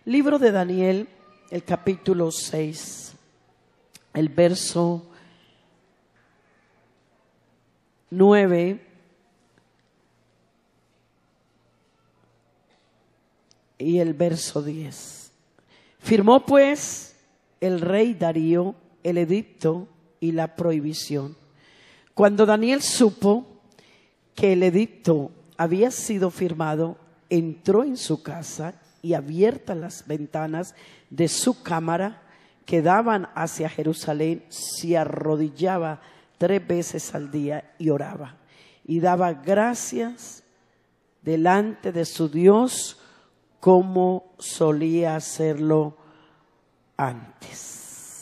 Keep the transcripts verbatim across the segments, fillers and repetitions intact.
Libro de Daniel, el capítulo seis, el verso nueve y el verso diez. Firmó pues el rey Darío el edicto y la prohibición. Cuando Daniel supo que el edicto había sido firmado, entró en su casa y, abiertas las ventanas de su cámara que daban hacia Jerusalén, se arrodillaba tres veces al día y oraba y daba gracias delante de su Dios como solía hacerlo antes.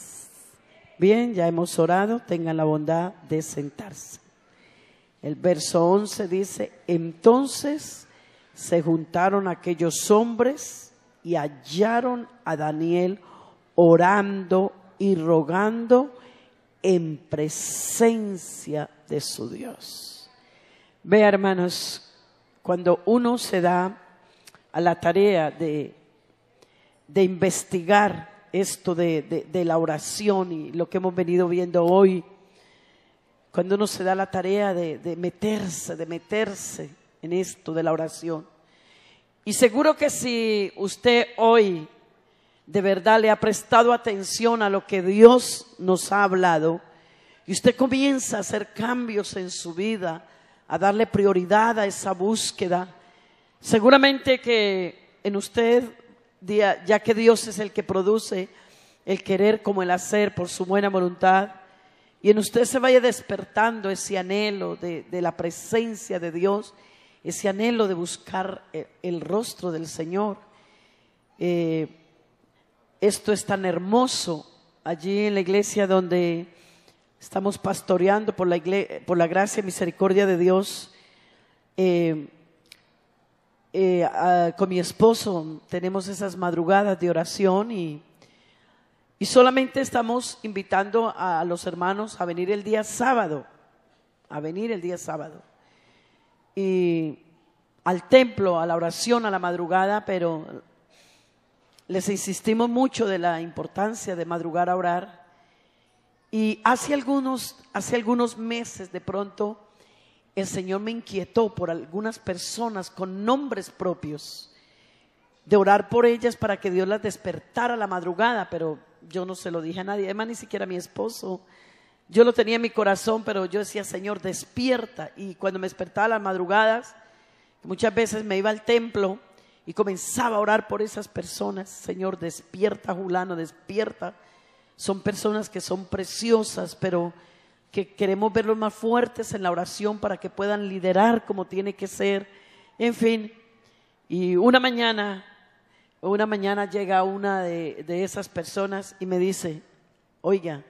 Bien, ya hemos orado, tengan la bondad de sentarse. El verso once dice: entonces se juntaron aquellos hombres y hallaron a Daniel orando y rogando en presencia de su Dios. Vea, hermanos, cuando uno se da a la tarea de, de investigar esto de, de, de la oración y lo que hemos venido viendo hoy, cuando uno se da la tarea de, de meterse, de meterse en esto de la oración. Y seguro que si usted hoy de verdad le ha prestado atención a lo que Dios nos ha hablado, y usted comienza a hacer cambios en su vida, a darle prioridad a esa búsqueda, seguramente que en usted, ya que Dios es el que produce el querer como el hacer por su buena voluntad, y en usted se vaya despertando ese anhelo de, de la presencia de Dios, ese anhelo de buscar el, el rostro del Señor. Eh, esto es tan hermoso allí en la iglesia donde estamos pastoreando por la, iglesia, por la gracia y misericordia de Dios. Eh, eh, uh, con mi esposo tenemos esas madrugadas de oración y Y solamente estamos invitando a los hermanos a venir el día sábado, a venir el día sábado. Y al templo, a la oración, a la madrugada, pero les insistimos mucho de la importancia de madrugar a orar. Y hace algunos, hace algunos meses de pronto el Señor me inquietó por algunas personas con nombres propios, de orar por ellas para que Dios las despertara a la madrugada, pero yo no se lo dije a nadie, además ni siquiera a mi esposo. Yo lo tenía en mi corazón, pero yo decía: Señor, despierta. Y cuando me despertaba a las madrugadas, muchas veces me iba al templo y comenzaba a orar por esas personas. Señor, despierta, Julano, despierta. Son personas que son preciosas, pero que queremos verlos más fuertes en la oración para que puedan liderar como tiene que ser. En fin, y una mañana Una mañana llega una de, de esas personas y me dice: oiga,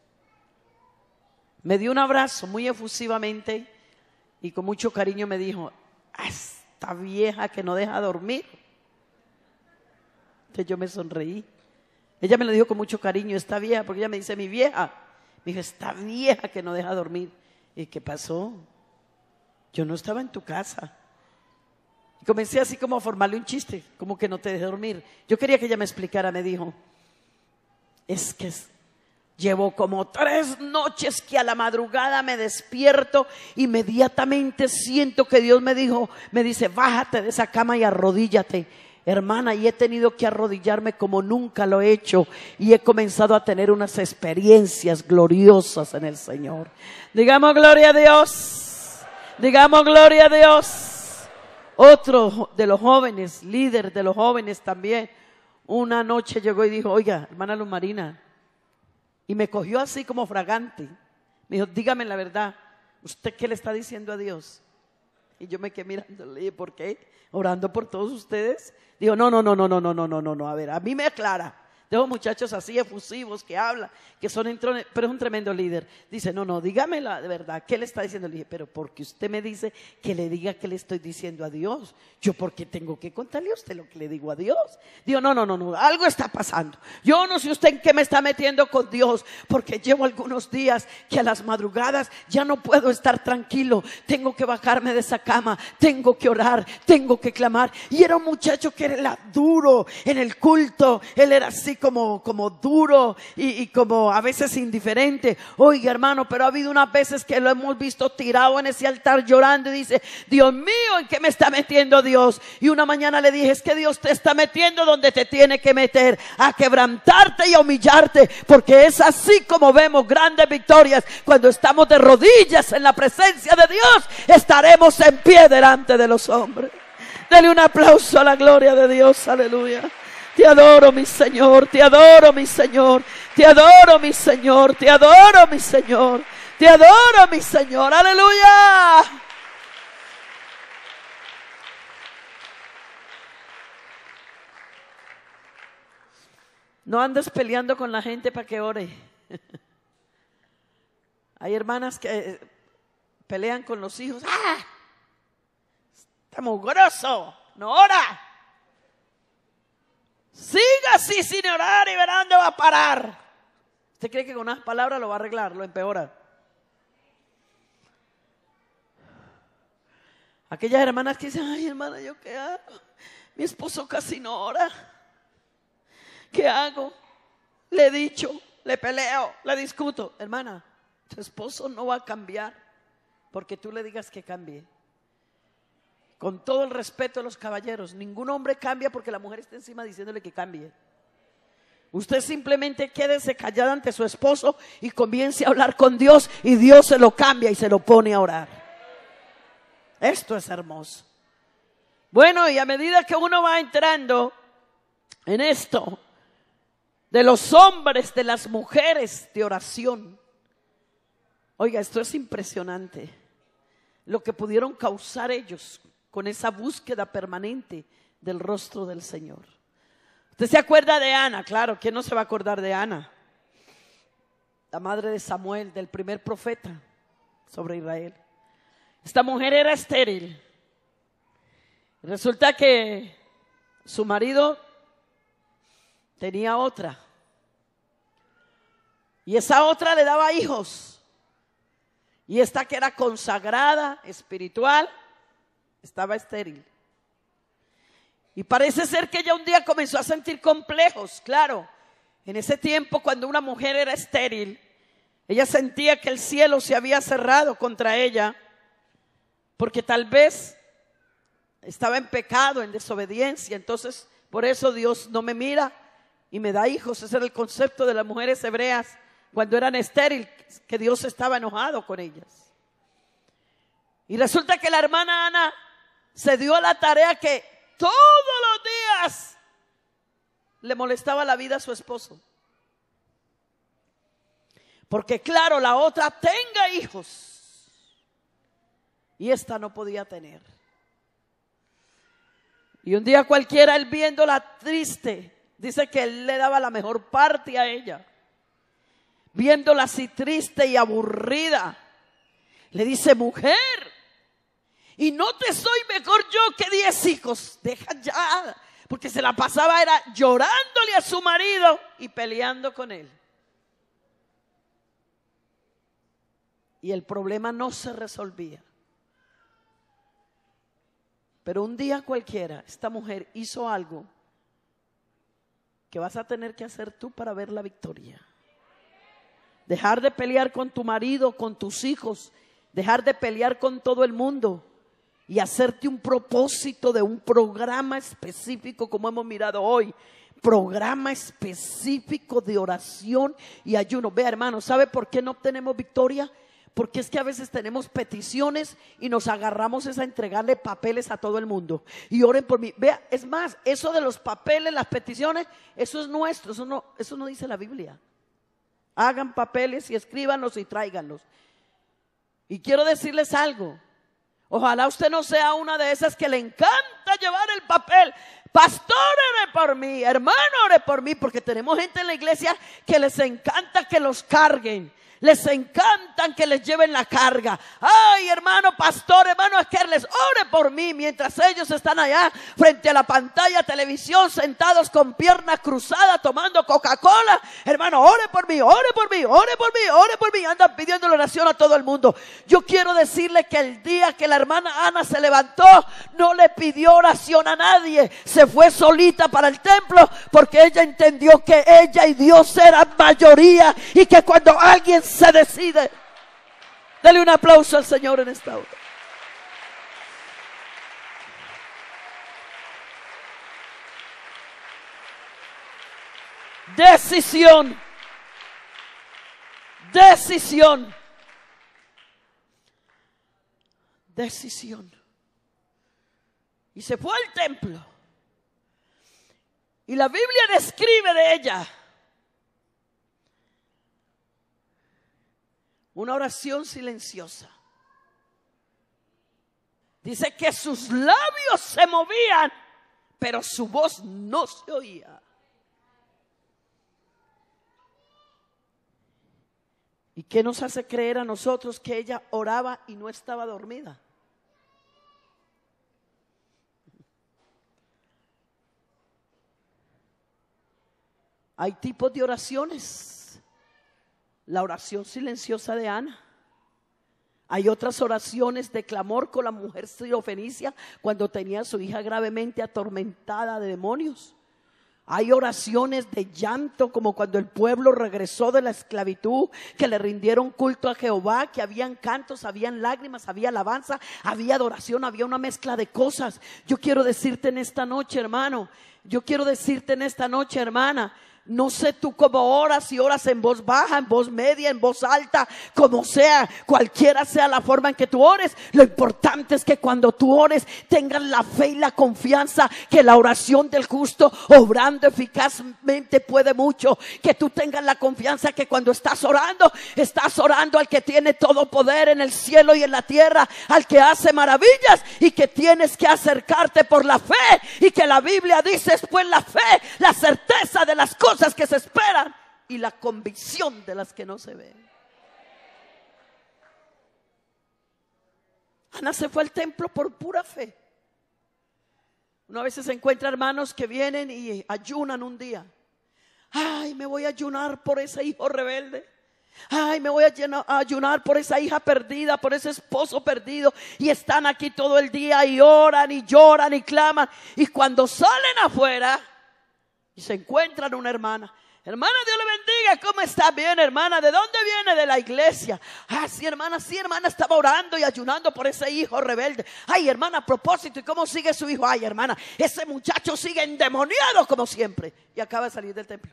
me dio un abrazo muy efusivamente y con mucho cariño me dijo: esta vieja que no deja dormir. Entonces yo me sonreí. Ella me lo dijo con mucho cariño, esta vieja, porque ella me dice mi vieja. Me dijo: esta vieja que no deja dormir. ¿Y qué pasó? Yo no estaba en tu casa. Comencé así como a formarle un chiste, como que no te dejé dormir. Yo quería que ella me explicara. Me dijo: es que llevo como tres noches que a la madrugada me despierto, inmediatamente siento que Dios me dijo, me dice: bájate de esa cama y arrodíllate. Hermana, y he tenido que arrodillarme como nunca lo he hecho y he comenzado a tener unas experiencias gloriosas en el Señor. Digamos gloria a Dios, digamos gloria a Dios. Otro de los jóvenes, líder de los jóvenes también, una noche llegó y dijo: oiga, hermana Luz Marina, y me cogió así como fragante. Me dijo: dígame la verdad, ¿usted qué le está diciendo a Dios? Y yo me quedé mirando, le dije: ¿por qué? ¿Orando por todos ustedes? Dijo: no, no, no, no, no, no, no, no, no, no, a ver, a mí me aclara, De los muchachos así efusivos que hablan, que son entrones, pero es un tremendo líder. Dice, no, no, dígame la verdad, ¿qué le está diciendo? Le dije, pero porque usted me dice que le diga que le estoy diciendo a Dios. Yo, ¿por qué tengo que contarle a usted lo que le digo a Dios? Digo, no, no, no, no, algo está pasando. Yo no sé usted en qué me está metiendo con Dios, porque llevo algunos días que a las madrugadas ya no puedo estar tranquilo. Tengo que bajarme de esa cama, tengo que orar, tengo que clamar. Y era un muchacho que era duro en el culto, él era así como, como duro y, y como a veces indiferente. Oiga, hermano, pero ha habido unas veces que lo hemos visto tirado en ese altar llorando y dice, Dios mío, ¿en qué me está metiendo Dios? Y una mañana le dije, es que Dios te está metiendo donde te tiene que meter, a quebrantarte y a humillarte, porque es así como vemos grandes victorias. Cuando estamos de rodillas en la presencia de Dios, estaremos en pie delante de los hombres. Dele un aplauso a la gloria de Dios, aleluya. Te adoro, mi Señor, te adoro, mi Señor, te adoro, mi Señor, te adoro, mi Señor, te adoro, mi Señor, aleluya. No andes peleando con la gente para que ore. Hay hermanas que pelean con los hijos. ¡Ah! Está mugroso, no ora. Siga así sin orar y verá dónde va a parar. ¿Usted cree que con unas palabras lo va a arreglar? Lo empeora. Aquellas hermanas que dicen, ay hermana, ¿yo qué hago? Mi esposo casi no ora. ¿Qué hago? Le he dicho, le peleo, le discuto. Hermana, tu esposo no va a cambiar porque tú le digas que cambie. Con todo el respeto de los caballeros, ningún hombre cambia porque la mujer está encima diciéndole que cambie. Usted simplemente quédese callada ante su esposo y comience a hablar con Dios y Dios se lo cambia y se lo pone a orar. Esto es hermoso. Bueno, y a medida que uno va entrando en esto de los hombres, de las mujeres de oración, oiga, esto es impresionante lo que pudieron causar ellos con esa búsqueda permanente del rostro del Señor. ¿Usted se acuerda de Ana? Claro, ¿quién no se va a acordar de Ana? La madre de Samuel, del primer profeta sobre Israel. Esta mujer era estéril. Resulta que su marido tenía otra. Y esa otra le daba hijos. Y esta que era consagrada, espiritual, estaba estéril. Y parece ser que ella un día comenzó a sentir complejos. Claro, en ese tiempo cuando una mujer era estéril, ella sentía que el cielo se había cerrado contra ella, porque tal vez estaba en pecado, en desobediencia. Entonces, por eso Dios no me mira y me da hijos. Ese era el concepto de las mujeres hebreas cuando eran estériles, que Dios estaba enojado con ellas. Y resulta que la hermana Ana se dio a la tarea que todos los días le molestaba la vida a su esposo. Porque claro, la otra tenga hijos y esta no podía tener. Y un día cualquiera, él viéndola triste, dice que él le daba la mejor parte a ella. Viéndola así triste y aburrida, le dice, mujer, y no te soy mejor yo que diez hijos. Deja ya, porque se la pasaba era llorándole a su marido y peleando con él. Y el problema no se resolvía. Pero un día cualquiera, esta mujer hizo algo que vas a tener que hacer tú para ver la victoria. Dejar de pelear con tu marido, con tus hijos, dejar de pelear con todo el mundo y hacerte un propósito de un programa específico, como hemos mirado hoy. Programa específico de oración y ayuno. Vea, hermano, ¿sabe por qué no obtenemos victoria? Porque es que a veces tenemos peticiones y nos agarramos es a entregarle papeles a todo el mundo. Y oren por mí. Vea, es más, eso de los papeles, las peticiones, eso es nuestro, eso no, eso no dice la Biblia. Hagan papeles y escríbanlos y tráiganlos. Y quiero decirles algo. Ojalá usted no sea una de esas que le encanta llevar el papel, pastor, ore por mí, hermano, ore por mí, porque tenemos gente en la iglesia que les encanta que los carguen. Les encantan que les lleven la carga. Ay, hermano pastor, hermano Esquerles, ore por mí, mientras ellos están allá frente a la pantalla televisión, sentados con piernas cruzadas, tomando Coca-Cola. Hermano, ore por mí, ore por mí, ore por mí, ore por mí. Andan pidiendo la oración a todo el mundo. Yo quiero decirle que el día que la hermana Ana se levantó, no le pidió oración a nadie. Se fue solita para el templo, porque ella entendió que ella y Dios eran mayoría, y que cuando alguien se decide, dale un aplauso al Señor en esta hora. Decisión, decisión, decisión. Y se fue al templo, y la Biblia describe de ella una oración silenciosa. Dice que sus labios se movían, pero su voz no se oía. ¿Y qué nos hace creer a nosotros que ella oraba y no estaba dormida? Hay tipos de oraciones. La oración silenciosa de Ana. Hay otras oraciones de clamor con la mujer sirofenicia cuando tenía a su hija gravemente atormentada de demonios. Hay oraciones de llanto como cuando el pueblo regresó de la esclavitud, que le rindieron culto a Jehová, que habían cantos, habían lágrimas, había alabanza, había adoración, había una mezcla de cosas. Yo quiero decirte en esta noche, hermano, yo quiero decirte en esta noche, hermana, no sé tú cómo oras, si oras en voz baja, en voz media, en voz alta, como sea, cualquiera sea la forma en que tú ores. Lo importante es que cuando tú ores tengas la fe y la confianza que la oración del justo, obrando eficazmente, puede mucho. Que tú tengas la confianza que cuando estás orando, estás orando al que tiene todo poder en el cielo y en la tierra, al que hace maravillas, y que tienes que acercarte por la fe, y que la Biblia dice es pues la fe, la certeza de las cosas que se esperan y la convicción de las que no se ven. Ana se fue al templo por pura fe. Uno a veces se encuentra hermanos que vienen y ayunan un día. Ay, me voy a ayunar por ese hijo rebelde. Ay, me voy a ayunar por esa hija perdida, por ese esposo perdido. Y están aquí todo el día y oran y lloran y claman. Y cuando salen afuera y se encuentran una hermana. Hermana, Dios le bendiga, ¿cómo está? Bien, hermana, ¿de dónde viene? De la iglesia. Ah, sí, hermana, sí, hermana, estaba orando y ayunando por ese hijo rebelde. Ay, hermana, a propósito, ¿y cómo sigue su hijo? Ay, hermana, ese muchacho sigue endemoniado como siempre. Y acaba de salir del templo.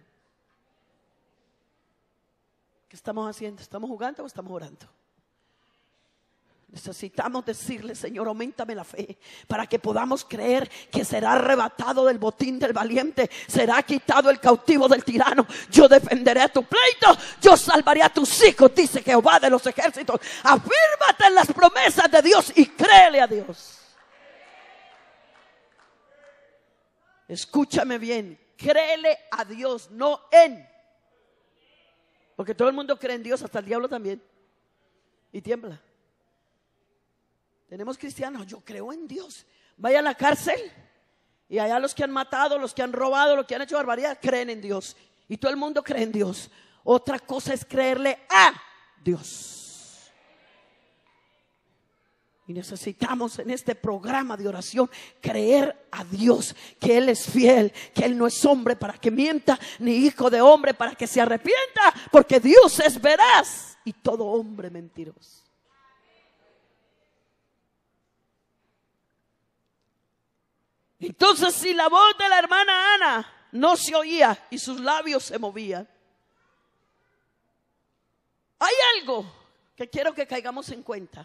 ¿Qué estamos haciendo? ¿Estamos jugando o estamos orando? Necesitamos decirle, Señor, auméntame la fe para que podamos creer que será arrebatado del botín del valiente, será quitado el cautivo del tirano. Yo defenderé a tu pleito, yo salvaré a tus hijos, dice Jehová de los ejércitos. Afírmate en las promesas de Dios y créele a Dios. Escúchame bien, créele a Dios, no en. Porque todo el mundo cree en Dios, hasta el diablo también, y tiembla. Tenemos cristianos, yo creo en Dios. Vaya a la cárcel y allá los que han matado, los que han robado, los que han hecho barbaridad, creen en Dios. Y todo el mundo cree en Dios. Otra cosa es creerle a Dios. Y necesitamos en este programa de oración creer a Dios, que Él es fiel, que Él no es hombre para que mienta, ni hijo de hombre para que se arrepienta, porque Dios es veraz y todo hombre mentiroso. Entonces, si la voz de la hermana Ana no se oía y sus labios se movían, hay algo que quiero que caigamos en cuenta.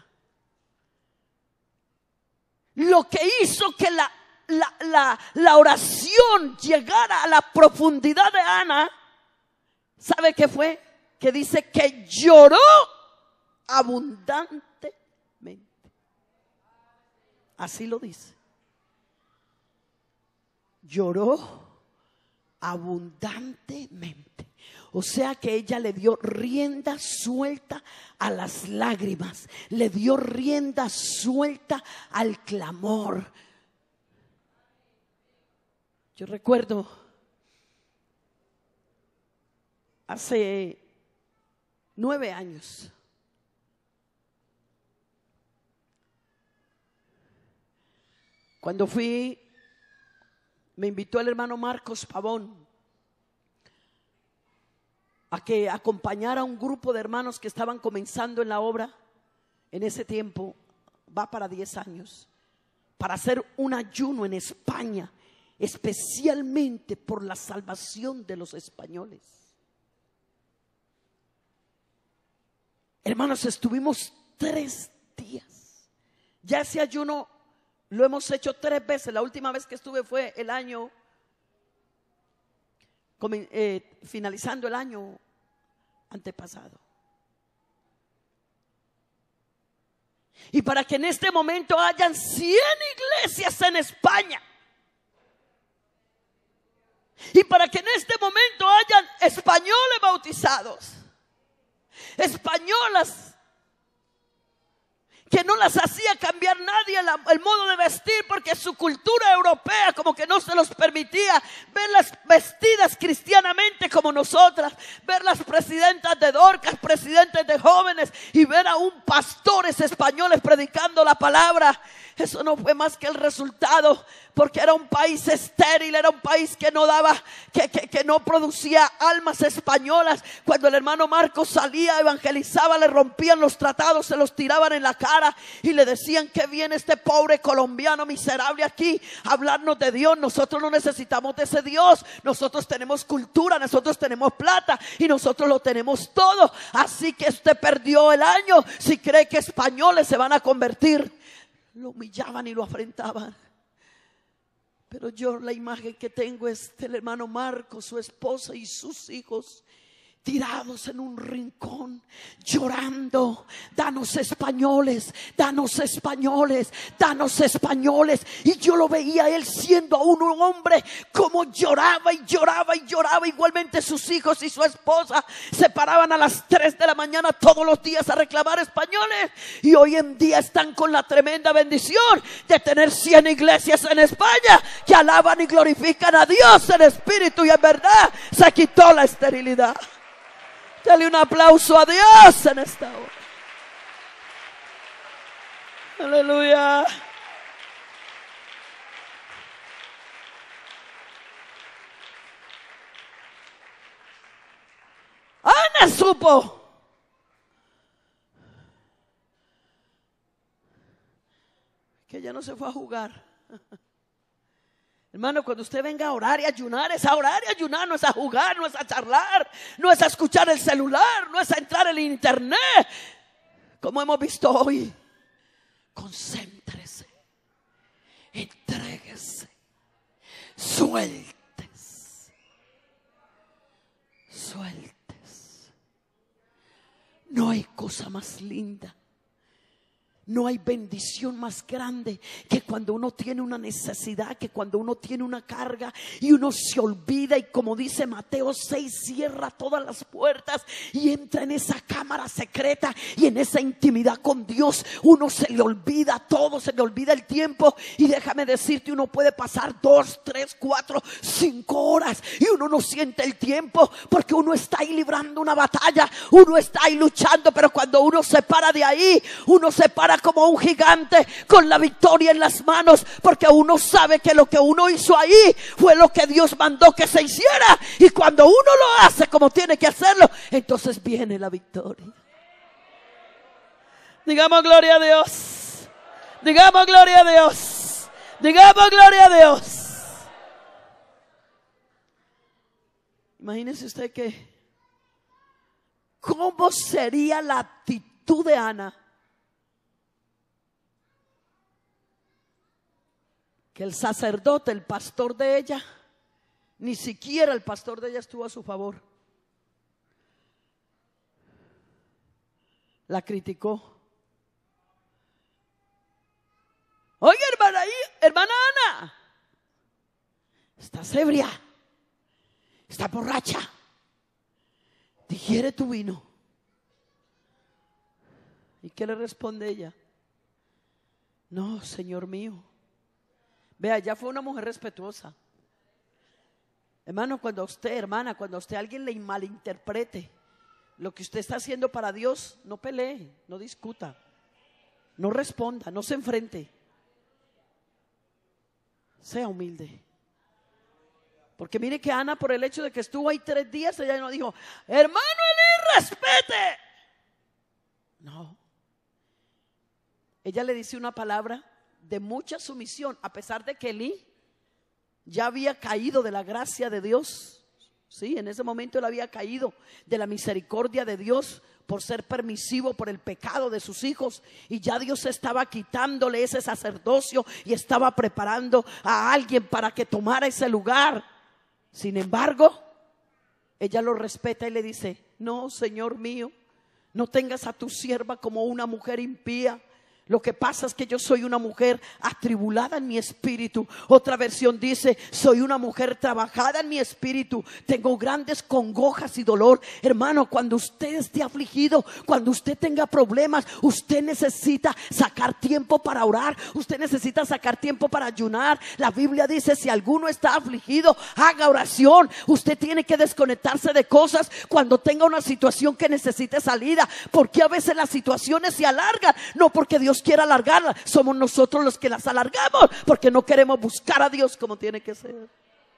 Lo que hizo que la, la, la, la oración llegara a la profundidad de Ana, ¿sabe qué fue? Que dice que lloró abundantemente. Así lo dice. lloró abundantemente. O sea que ella le dio rienda suelta a las lágrimas, le dio rienda suelta al clamor. Yo recuerdo hace nueve años, cuando fui, me invitó el hermano Marcos Pavón a que acompañara a un grupo de hermanos que estaban comenzando en la obra. En ese tiempo, va para diez años, para hacer un ayuno en España, especialmente por la salvación de los españoles. Hermanos, estuvimos tres días. Ya ese ayuno lo hemos hecho tres veces. La última vez que estuve fue el año eh, finalizando el año antepasado. Y para que en este momento hayan cien iglesias en España, y para que en este momento hayan españoles bautizados, españolas que no las hacía cambiar nadie la, el modo de vestir, porque su cultura europea como que no se los permitía verlas vestidas cristianamente como nosotras, ver las presidentas de Dorcas, presidentes de jóvenes, y ver a un pastores españoles predicando la palabra. Eso no fue más que el resultado, porque era un país estéril, era un país que no daba, que, que, que no producía almas españolas. Cuando el hermano Marcos salía, evangelizaba, le rompían los tratados, se los tiraban en la cara y le decían: que viene este pobre colombiano miserable aquí a hablarnos de Dios. Nosotros no necesitamos de ese Dios, nosotros tenemos cultura, nosotros tenemos plata y nosotros lo tenemos todo. Así que usted perdió el año si cree que españoles se van a convertir. Lo humillaban y lo afrentaban. Pero yo la imagen que tengo es del hermano Marcos, su esposa y sus hijos tirados en un rincón, llorando: danos españoles, danos españoles, danos españoles. Y yo lo veía a él siendo aún un hombre, como lloraba y lloraba y lloraba. Igualmente sus hijos y su esposa se paraban a las tres de la mañana todos los días a reclamar españoles. Y hoy en día están con la tremenda bendición de tener cien iglesias en España que alaban y glorifican a Dios en espíritu y en verdad. Se quitó la esterilidad. Dale un aplauso a Dios en esta hora. Aleluya. Ana supo que ella no se fue a jugar. Hermano, cuando usted venga a orar y ayunar, es a orar y ayunar, no es a jugar, no es a charlar, no es a escuchar el celular, no es a entrar en el internet, como hemos visto hoy. Concéntrese, entréguese, sueltes, sueltes. No hay cosa más linda, no hay bendición más grande que cuando uno tiene una necesidad, que cuando uno tiene una carga y uno se olvida, y como dice Mateo seis, cierra todas las puertas y entra en esa cámara secreta y en esa intimidad con Dios. Uno se le olvida todo, se le olvida el tiempo, y déjame decirte, uno puede pasar dos, tres, cuatro, cinco horas y uno no siente el tiempo, porque uno está ahí librando una batalla, uno está ahí luchando. Pero cuando uno se para de ahí, uno se para como un gigante con la victoria en las manos, porque uno sabe que lo que uno hizo ahí fue lo que Dios mandó que se hiciera, y cuando uno lo hace como tiene que hacerlo, entonces viene la victoria. Digamos gloria a Dios, digamos gloria a Dios, digamos gloria a Dios. Imagínese usted que cómo sería la actitud de Ana, que el sacerdote, el pastor de ella, ni siquiera el pastor de ella estuvo a su favor. La criticó. Oye, hermana, hermana Ana, estás ebria, estás borracha, digiere tu vino. ¿Y qué le responde ella? No, Señor mío. Vea, ya fue una mujer respetuosa. Hermano, cuando a usted, hermana, cuando a usted alguien le malinterprete lo que usted está haciendo para Dios, no pelee, no discuta, no responda, no se enfrente. Sea humilde. Porque mire que Ana, por el hecho de que estuvo ahí tres días, ella no dijo, hermano Elí, respete. No. Ella le dice una palabra de mucha sumisión, a pesar de que Elí ya había caído de la gracia de Dios. Sí, en ese momento él había caído de la misericordia de Dios por ser permisivo por el pecado de sus hijos, y ya Dios estaba quitándole ese sacerdocio y estaba preparando a alguien para que tomara ese lugar. Sin embargo, ella lo respeta y le dice, no, Señor mío, no tengas a tu sierva como una mujer impía. Lo que pasa es que yo soy una mujer atribulada en mi espíritu. Otra versión dice, soy una mujer trabajada en mi espíritu. Tengo grandes congojas y dolor. Hermano, cuando usted esté afligido, cuando usted tenga problemas, usted necesita sacar tiempo para orar. Usted necesita sacar tiempo para ayunar. La Biblia dice, si alguno está afligido, haga oración. Usted tiene que desconectarse de cosas cuando tenga una situación que necesite salida. Porque a veces las situaciones se alargan, no porque Dios quiera alargarlas, somos nosotros los que las alargamos porque no queremos buscar a Dios como tiene que ser.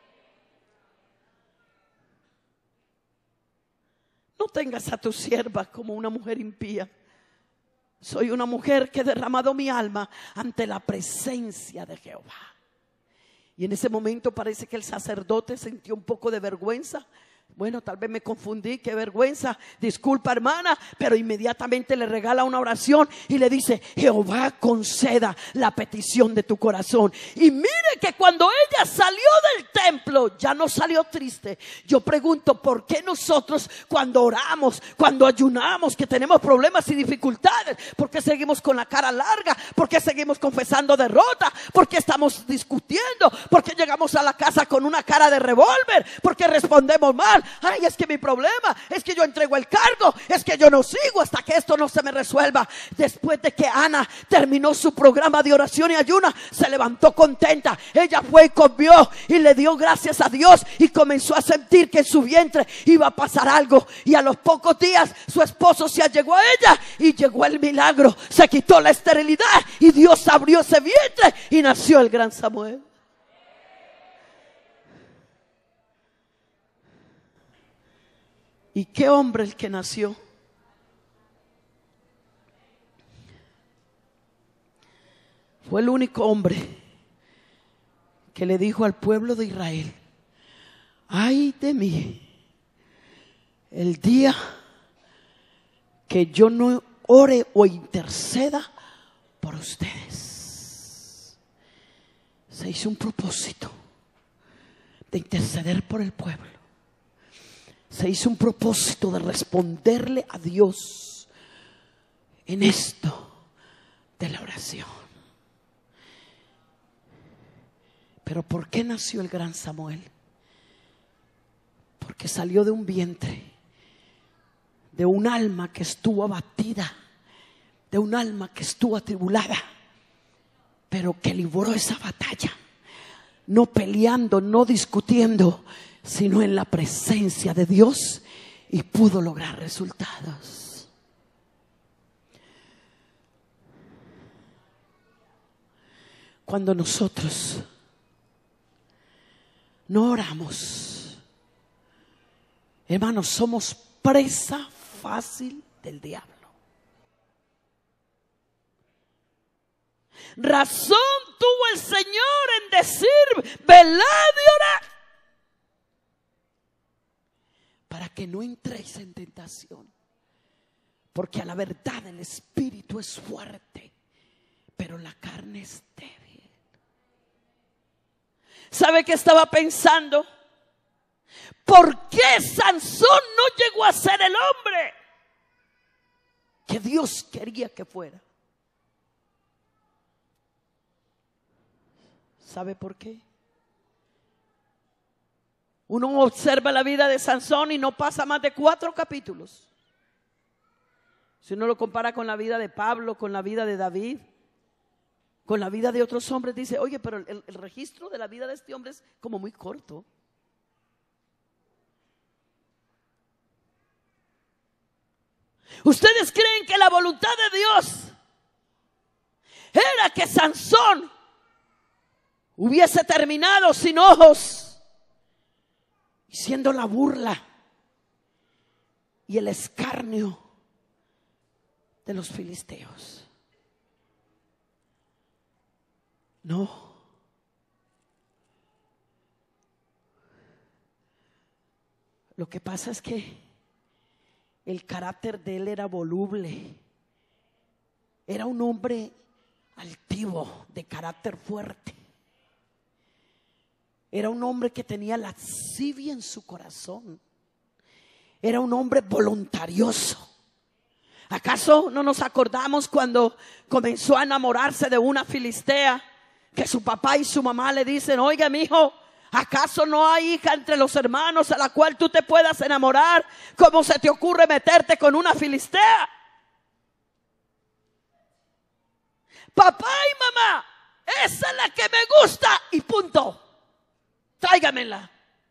No tengas a tu sierva como una mujer impía. Soy una mujer que he derramado mi alma ante la presencia de Jehová. Y en ese momento parece que el sacerdote sintió un poco de vergüenza. Bueno, tal vez me confundí, qué vergüenza, disculpa hermana, pero inmediatamente le regala una oración y le dice, Jehová conceda la petición de tu corazón. Y mire que cuando ella salió del templo, ya no salió triste. Yo pregunto, ¿por qué nosotros cuando oramos, cuando ayunamos, que tenemos problemas y dificultades, por qué seguimos con la cara larga? ¿Por qué seguimos confesando derrota? ¿Por qué estamos discutiendo? ¿Por qué llegamos a la casa con una cara de revólver? ¿Por qué respondemos mal? Ay, es que mi problema es que yo entrego el cargo, es que yo no sigo hasta que esto no se me resuelva. Después de que Ana terminó su programa de oración y ayuna, se llegó contenta. Ella fue y comió y le dio gracias a Dios y comenzó a sentir que en su vientre iba a pasar algo. Y a los pocos días su esposo se allegó a ella y llegó el milagro. Se quitó la esterilidad y Dios abrió ese vientre y nació el gran Samuel. ¿Y qué hombre el que nació? Fue el único hombre que le dijo al pueblo de Israel, ay de mí, el día que yo no ore o interceda por ustedes. Se hizo un propósito de interceder por el pueblo. Se hizo un propósito de responderle a Dios en esto de la oración. Pero ¿por qué nació el gran Samuel? Porque salió de un vientre, de un alma que estuvo abatida, de un alma que estuvo atribulada, pero que libró esa batalla, no peleando, no discutiendo, sino en la presencia de Dios, y pudo lograr resultados. Cuando nosotros no oramos, hermanos, somos presa fácil del diablo. Razón tuvo el Señor en decir, velad y orad, para que no entréis en tentación. Porque a la verdad el espíritu es fuerte, pero la carne es débil. ¿Sabe qué estaba pensando? ¿Por qué Sansón no llegó a ser el hombre que Dios quería que fuera? ¿Sabe por qué? Uno observa la vida de Sansón y no pasa más de cuatro capítulos. Si uno lo compara con la vida de Pablo, con la vida de David, con la vida de otros hombres, dice, oye, pero el, el registro de la vida de este hombre es como muy corto. ¿Ustedes creen que la voluntad de Dios era que Sansón hubiese terminado sin ojos y siendo la burla y el escarnio de los filisteos? No. Lo que pasa es que el carácter de él era voluble. Era un hombre altivo, de carácter fuerte. Era un hombre que tenía lascivia en su corazón. Era un hombre voluntarioso. ¿Acaso no nos acordamos cuando comenzó a enamorarse de una filistea, que su papá y su mamá le dicen, oiga, mijo, ¿acaso no hay hija entre los hermanos a la cual tú te puedas enamorar? ¿Cómo se te ocurre meterte con una filistea? Papá y mamá, esa es la que me gusta y punto. Tráigamela.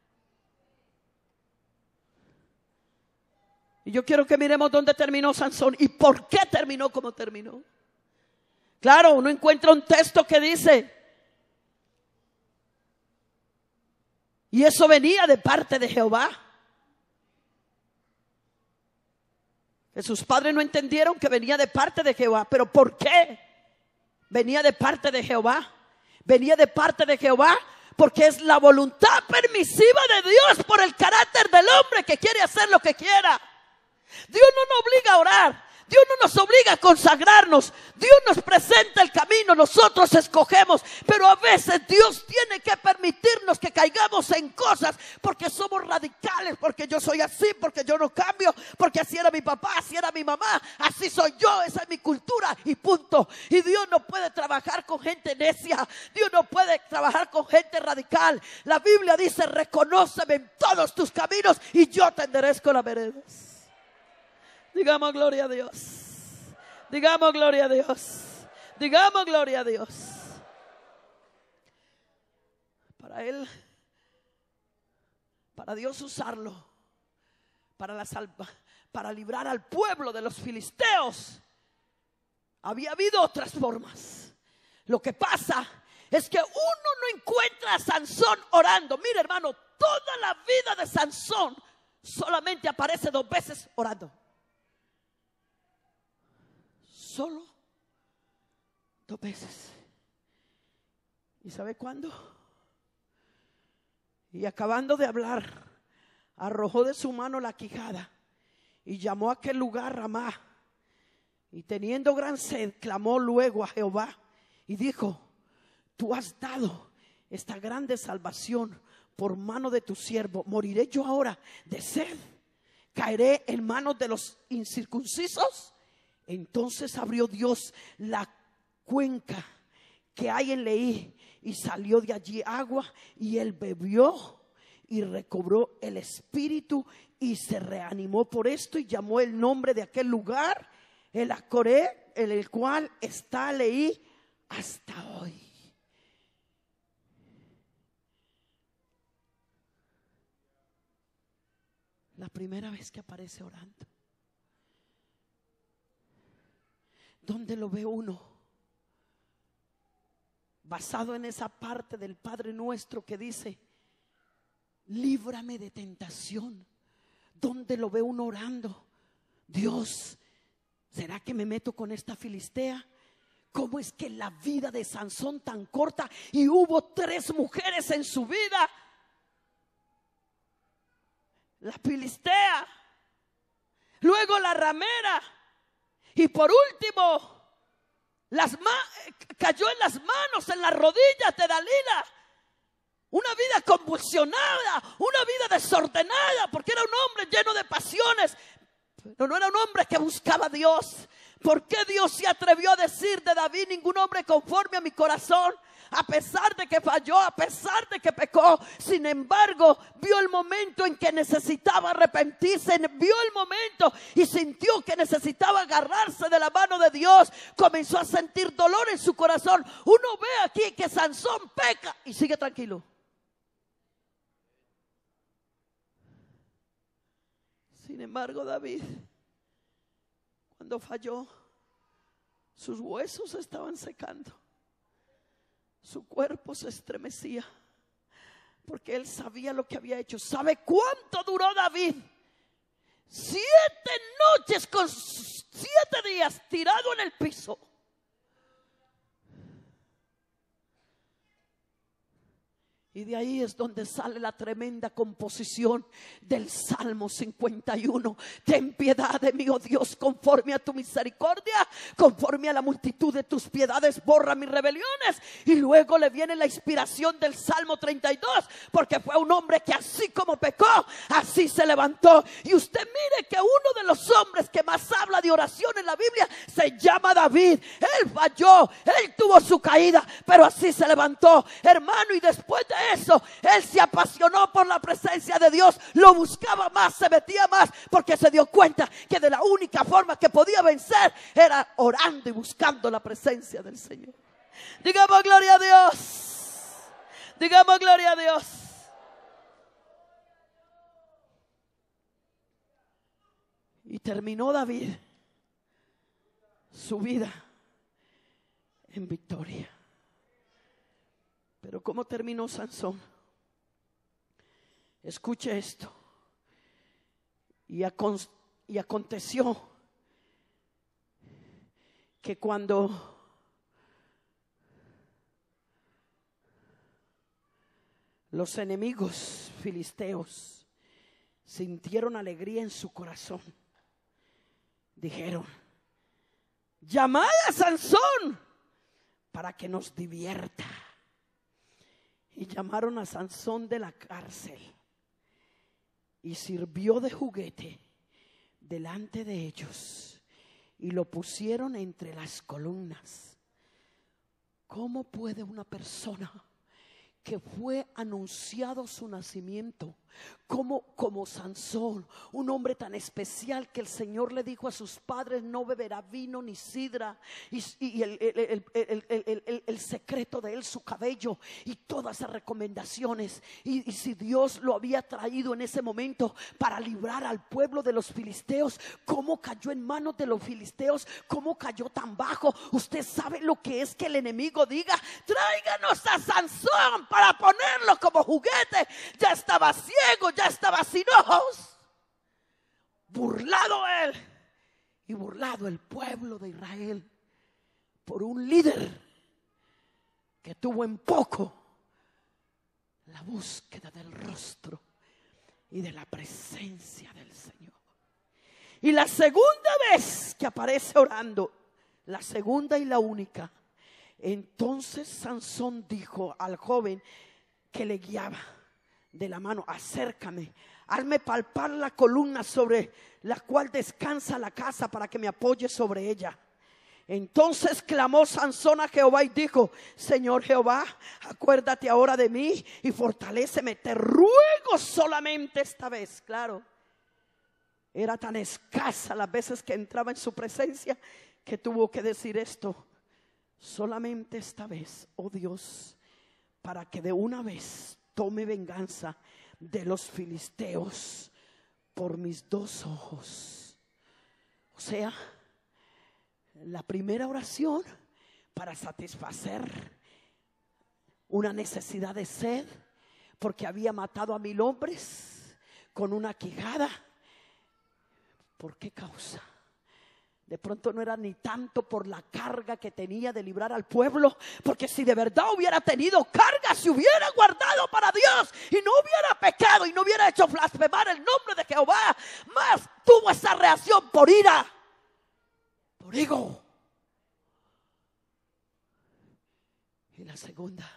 Y yo quiero que miremos dónde terminó Sansón y por qué terminó como terminó. Claro, uno encuentra un texto que dice, y eso venía de parte de Jehová. Que sus padres no entendieron que venía de parte de Jehová. ¿Pero por qué venía de parte de Jehová? Venía de parte de Jehová porque es la voluntad permisiva de Dios por el carácter del hombre que quiere hacer lo que quiera. Dios no nos obliga a orar. Dios no nos obliga a consagrarnos. Dios nos presenta el camino, nosotros escogemos. Pero a veces Dios tiene que permitirnos que caigamos en cosas porque somos radicales, porque yo soy así, porque yo no cambio, porque así era mi papá, así era mi mamá, así soy yo, esa es mi cultura y punto. Y Dios no puede trabajar con gente necia. Dios no puede trabajar con gente radical. La Biblia dice, reconóceme en todos tus caminos y yo te enderezco las veredas. Digamos gloria a Dios. Digamos gloria a Dios. Digamos gloria a Dios. Para él, para Dios usarlo, para la salva, para librar al pueblo de los filisteos, había habido otras formas. Lo que pasa es que uno no encuentra a Sansón orando. Mira, hermano, toda la vida de Sansón solamente aparece dos veces orando. Solo dos veces. ¿Y sabe cuándo? Y acabando de hablar, arrojó de su mano la quijada y llamó a aquel lugar Ramá. Y teniendo gran sed, clamó luego a Jehová y dijo, tú has dado esta grande salvación por mano de tu siervo. ¿Moriré yo ahora de sed? ¿Caeré en manos de los incircuncisos? Entonces abrió Dios la cuenca que hay en Leí y salió de allí agua y él bebió y recobró el espíritu y se reanimó por esto y llamó el nombre de aquel lugar el Acoré, en el cual está Leí hasta hoy. La primera vez que aparece orando, ¿dónde lo ve uno? Basado en esa parte del Padre Nuestro que dice, líbrame de tentación. ¿Dónde lo ve uno orando? Dios, ¿será que me meto con esta filistea? ¿Cómo es que la vida de Sansón tan corta y hubo tres mujeres en su vida? La filistea, luego la ramera, y por último, las ma- cayó en las manos, en las rodillas de Dalila. Una vida convulsionada, una vida desordenada, porque era un hombre lleno de pasiones, pero no era un hombre que buscaba a Dios. ¿Por qué Dios se atrevió a decir de David: ningún hombre conforme a mi corazón? A pesar de que falló, a pesar de que pecó, sin embargo, vio el momento en que necesitaba arrepentirse, vio el momento y sintió que necesitaba agarrarse de la mano de Dios. Comenzó a sentir dolor en su corazón. Uno ve aquí que Sansón peca y sigue tranquilo. Sin embargo, David, cuando falló, sus huesos estaban secando. Su cuerpo se estremecía porque él sabía lo que había hecho. ¿Sabe cuánto duró David? Siete noches con siete días tirado en el piso. Y de ahí es donde sale la tremenda composición del Salmo cincuenta y uno. Ten piedad de mí, oh Dios, conforme a tu misericordia, conforme a la multitud de tus piedades, borra mis rebeliones. Y luego le viene la inspiración del Salmo treinta y dos, porque fue un hombre que así como pecó, así se levantó. Y usted mire que uno de los hombres que más habla de oración en la Biblia se llama David. Él falló, él tuvo su caída, pero así se levantó, hermano. Y después de eso, él se apasionó por la presencia de Dios, lo buscaba más, se metía más, porque se dio cuenta que de la única forma que podía vencer era orando y buscando la presencia del Señor. Digamos gloria a Dios, digamos gloria a Dios. Y terminó David su vida en victoria. Pero ¿cómo terminó Sansón? Escuche esto. Y, acon y aconteció que cuando los enemigos filisteos sintieron alegría en su corazón, dijeron: llamad a Sansón para que nos divierta. Y llamaron a Sansón de la cárcel y sirvió de juguete delante de ellos y lo pusieron entre las columnas. ¿Cómo puede una persona que fue anunciado su nacimiento como, como Sansón, un hombre tan especial que el Señor le dijo a sus padres: no beberá vino ni sidra, y, y el, el, el, el, el, el, el secreto de él, su cabello, y todas esas recomendaciones, y, y si Dios lo había traído en ese momento para librar al pueblo de los filisteos, ¿cómo cayó en manos de los filisteos? ¿Cómo cayó tan bajo? Usted sabe lo que es que el enemigo diga: tráiganos a Sansón para ponerlo como juguete. Ya estaba ciego, ya estaba sin ojos. Burlado él y burlado el pueblo de Israel por un líder que tuvo en poco la búsqueda del rostro y de la presencia del Señor. Y la segunda vez que aparece orando, la segunda y la única, entonces Sansón dijo al joven que le guiaba de la mano: acércame, hazme palpar la columna sobre la cual descansa la casa, para que me apoye sobre ella. Entonces clamó Sansón a Jehová y dijo: Señor Jehová, acuérdate ahora de mí y fortaléceme, te ruego solamente esta vez. Claro, era tan escasa las veces que entraba en su presencia que tuvo que decir esto: solamente esta vez, oh Dios, para que de una vez tome venganza de los filisteos por mis dos ojos. O sea, la primera oración para satisfacer una necesidad de sed, porque había matado a mil hombres con una quijada. ¿Por qué causa? De pronto no era ni tanto por la carga que tenía de librar al pueblo, porque si de verdad hubiera tenido carga, se hubiera guardado para Dios y no hubiera pecado y no hubiera hecho blasfemar el nombre de Jehová. Más tuvo esa reacción por ira, por ego. Y la segunda: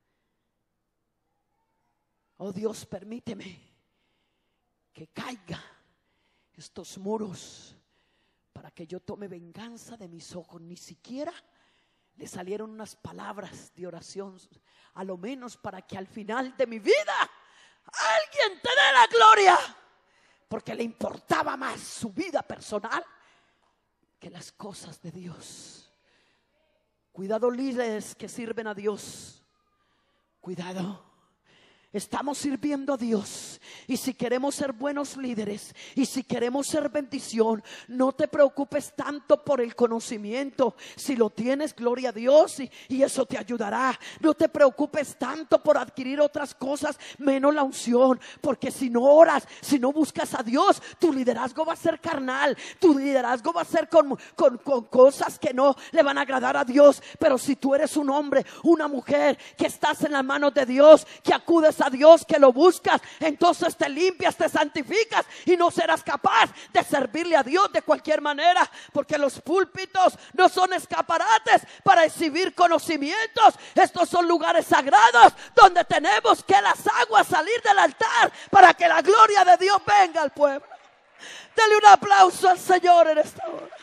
oh Dios, permíteme que caiga estos muros para que yo tome venganza de mis ojos. Ni siquiera le salieron unas palabras de oración, a lo menos para que al final de mi vida alguien te dé la gloria, porque le importaba más su vida personal que las cosas de Dios. Cuidado, líderes que sirven a Dios. Cuidado. Estamos sirviendo a Dios, y si queremos ser buenos líderes y si queremos ser bendición, no te preocupes tanto por el conocimiento. Si lo tienes, gloria a Dios, y, y eso te ayudará. No te preocupes tanto por adquirir otras cosas menos la unción, porque si no oras, si no buscas a Dios, tu liderazgo va a ser carnal, tu liderazgo va a ser con, con, con cosas que no le van a agradar a Dios. Pero si tú eres un hombre, una mujer que estás en las manos de Dios, que acudes a Dios, que lo buscas, entonces te limpias, te santificas, y no serás capaz de servirle a Dios de cualquier manera, porque los púlpitos no son escaparates para exhibir conocimientos. Estos son lugares sagrados donde tenemos que las aguas salir del altar para que la gloria de Dios venga al pueblo. Dale un aplauso al Señor en esta hora.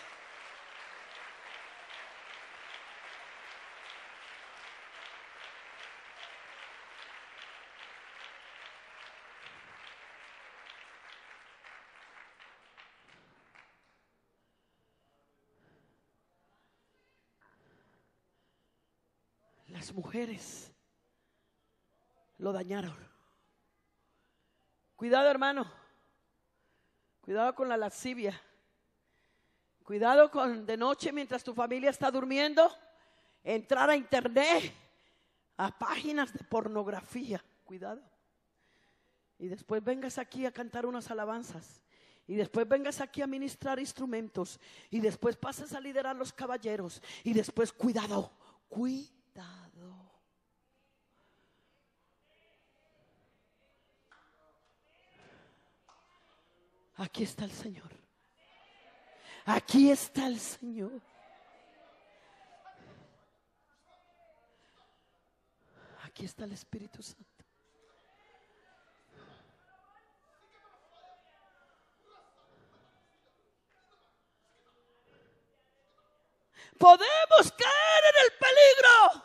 Las mujeres lo dañaron. Cuidado, hermano. Cuidado con la lascivia. Cuidado con de noche, mientras tu familia está durmiendo, entrar a internet, a páginas de pornografía. Cuidado. Y después vengas aquí a cantar unas alabanzas, y después vengas aquí a ministrar instrumentos, y después pases a liderar los caballeros, y después cuidado, cuidado. Aquí está el Señor. Aquí está el Señor. Aquí está el Espíritu Santo. Podemos caer en el peligro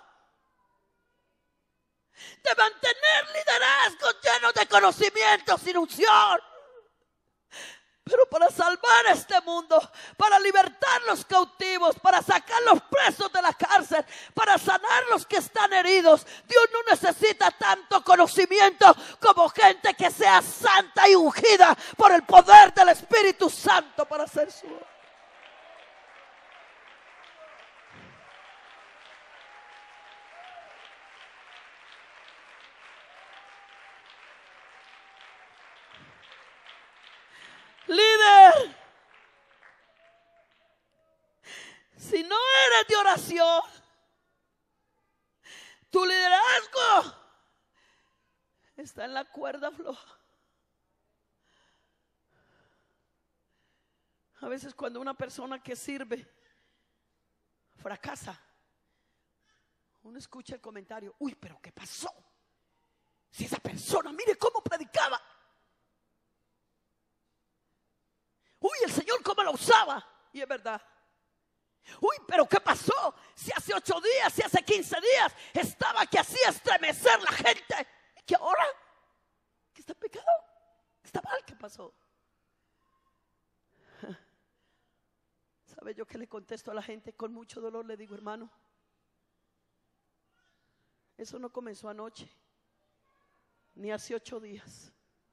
de mantener liderazgos llenos de conocimiento sin unción. Pero para salvar este mundo, para libertar los cautivos, para sacar los presos de la cárcel, para sanar los que están heridos, Dios no necesita tanto conocimiento como gente que sea santa y ungida por el poder del Espíritu Santo para hacer su obra. Líder, si no eres de oración, tu liderazgo está en la cuerda floja. A veces cuando una persona que sirve fracasa, uno escucha el comentario: uy, pero ¿qué pasó? Si esa persona, mire cómo predicaba. Uy, el Señor cómo la usaba. Y es verdad. Uy, pero ¿qué pasó? Si hace ocho días, si hace quince días estaba que hacía estremecer la gente, ¿y que ahora? ¿Que está en pecado? ¿Está mal? ¿Qué pasó? ¿Sabe yo qué le contesto a la gente? Con mucho dolor le digo: hermano, eso no comenzó anoche, ni hace ocho días.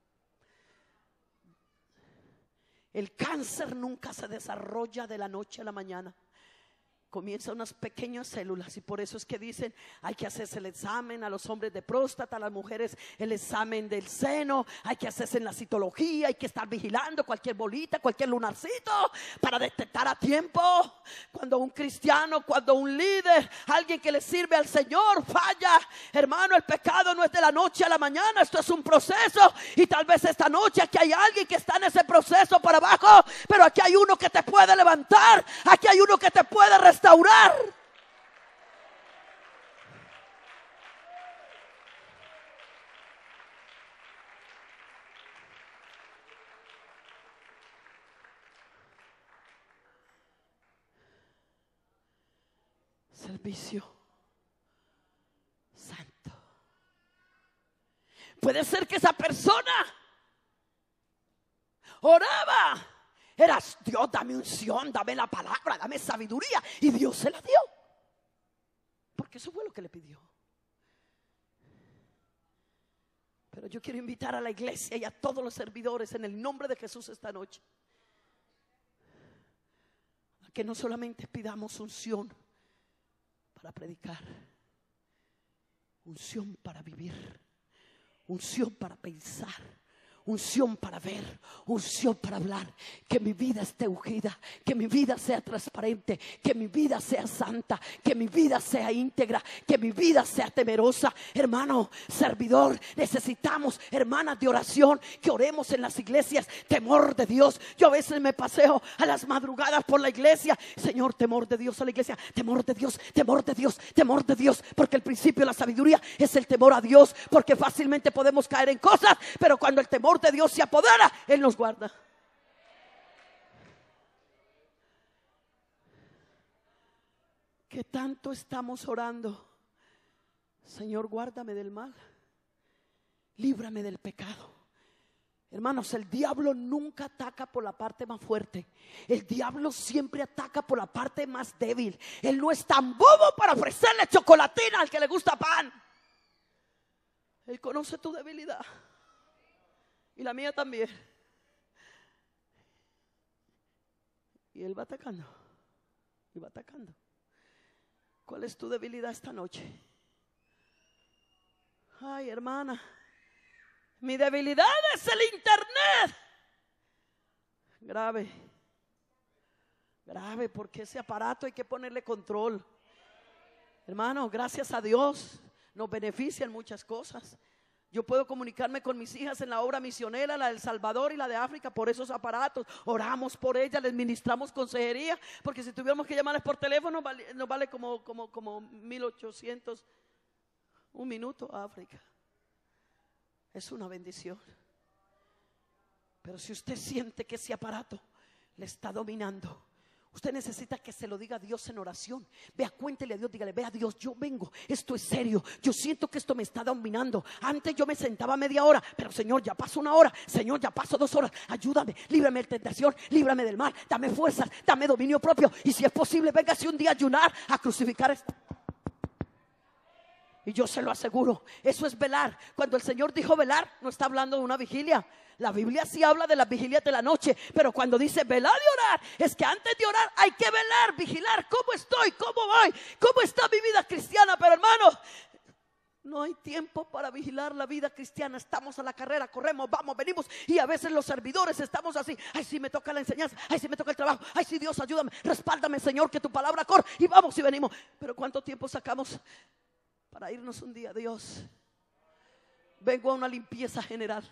El cáncer nunca se desarrolla de la noche a la mañana. Comienza unas pequeñas células, y por eso es que dicen: hay que hacerse el examen a los hombres de próstata, a las mujeres el examen del seno, hay que hacerse en la citología, hay que estar vigilando cualquier bolita, cualquier lunarcito para detectar a tiempo. Cuando un cristiano, cuando un líder, alguien que le sirve al Señor falla, hermano, el pecado no es de la noche a la mañana, esto es un proceso. Y tal vez esta noche aquí hay alguien que está en ese proceso para abajo, pero aquí hay uno que te puede levantar, aquí hay uno que te puede restaurar. Restaurar. servicio santo. Puede ser que esa persona oraba, eras Dios, dame unción, dame la palabra, dame sabiduría, y Dios se la dio, porque eso fue lo que le pidió. Pero yo quiero invitar a la iglesia y a todos los servidores en el nombre de Jesús esta noche a que no solamente pidamos unción para predicar, unción para vivir, unción para pensar, unción para ver, unción para hablar. Que mi vida esté ungida, que mi vida sea transparente, que mi vida sea santa, que mi vida sea íntegra, que mi vida sea temerosa. Hermano, servidor, necesitamos, hermanas, de oración, que oremos en las iglesias, temor de Dios. Yo a veces me paseo a las madrugadas por la iglesia, Señor, temor de Dios a la iglesia, temor de Dios, temor de Dios, temor de Dios, porque el principio de la sabiduría es el temor a Dios, porque fácilmente podemos caer en cosas, pero cuando el temor de Dios se apodera, Él nos guarda. ¿Qué tanto estamos orando? Señor, guárdame del mal, líbrame del pecado. Hermanos, el diablo nunca ataca por la parte más fuerte. El diablo siempre ataca por la parte más débil. Él no es tan bobo para ofrecerle chocolatina al que le gusta pan. Él conoce tu debilidad y la mía también, y Él va atacando y va atacando. ¿Cuál es tu debilidad esta noche? Ay, hermana, mi debilidad es el internet. Grave, grave, porque ese aparato hay que ponerle control. Hermano, gracias a Dios nos benefician muchas cosas. Yo puedo comunicarme con mis hijas en la obra misionera, la del Salvador y la de África, por esos aparatos. Oramos por ellas, les ministramos consejería, porque si tuviéramos que llamarles por teléfono vale, nos vale como, como, como mil ochocientos un minuto a África. Es una bendición. Pero si usted siente que ese aparato le está dominando, usted necesita que se lo diga a Dios en oración. Vea, cuéntele a Dios, dígale: vea Dios, yo vengo, esto es serio, yo siento que esto me está dominando. Antes yo me sentaba media hora, pero Señor, ya pasó una hora, Señor, ya pasó dos horas. Ayúdame, líbrame de tentación, líbrame del mal, dame fuerzas, dame dominio propio. Y si es posible, véngase un día a ayunar, a crucificar esto. Y yo se lo aseguro, eso es velar. Cuando el Señor dijo velar, no está hablando de una vigilia. La Biblia sí habla de las vigilias de la noche, pero cuando dice velar y orar, es que antes de orar hay que velar, vigilar. ¿Cómo estoy? ¿Cómo voy? ¿Cómo está mi vida cristiana? Pero hermano, no hay tiempo para vigilar la vida cristiana. Estamos a la carrera, corremos, vamos, venimos. Y a veces los servidores estamos así: ay, si me toca la enseñanza, ay, si me toca el trabajo, ay, si Dios, ayúdame, respáldame, Señor, que tu palabra corre. Y vamos y venimos. Pero ¿cuánto tiempo sacamos para irnos un día? Dios, vengo a una limpieza general.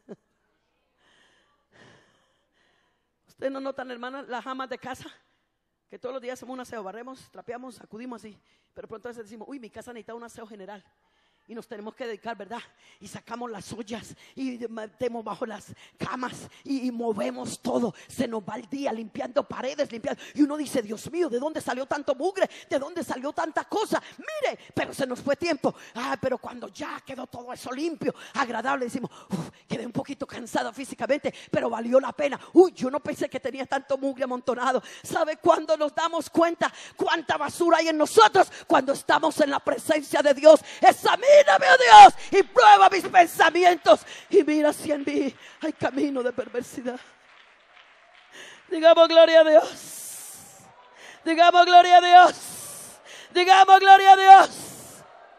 Ustedes no notan, hermanas, las amas de casa, que todos los días hacemos un aseo, barremos, trapeamos, sacudimos así, pero pronto a veces decimos: uy, mi casa necesita un aseo general. Y nos tenemos que dedicar, ¿verdad? Y sacamos las ollas y metemos bajo las camas y, y movemos todo. Se nos va el día limpiando paredes, limpiando. Y uno dice: Dios mío, ¿de dónde salió tanto mugre? ¿De dónde salió tanta cosa? Mire, pero se nos fue tiempo. Ah, pero cuando ya quedó todo eso limpio, agradable, decimos: uf, quedé un poquito cansada físicamente, pero valió la pena. Uy, yo no pensé que tenía tanto mugre amontonado. ¿Sabe cuándo nos damos cuenta cuánta basura hay en nosotros? Cuando estamos en la presencia de Dios. Examíname, oh Dios, y prueba mis pensamientos, y mira si en mí hay camino de perversidad. Digamos gloria a Dios. Digamos gloria a Dios. Digamos gloria a Dios.